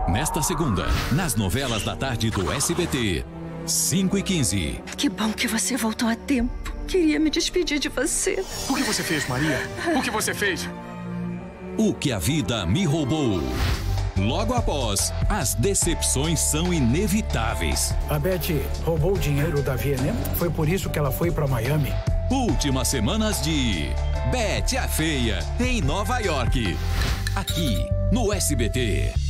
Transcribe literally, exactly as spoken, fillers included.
Nesta segunda, nas novelas da tarde do S B T, cinco e quinze. Que bom que você voltou a tempo. Queria me despedir de você. O que você fez, Maria? O que você fez? O que a vida me roubou. Logo após, as decepções são inevitáveis. A Beth roubou o dinheiro da V N M? Foi por isso que ela foi para Miami? Últimas semanas de Beth a Feia, em Nova York. Aqui, no S B T.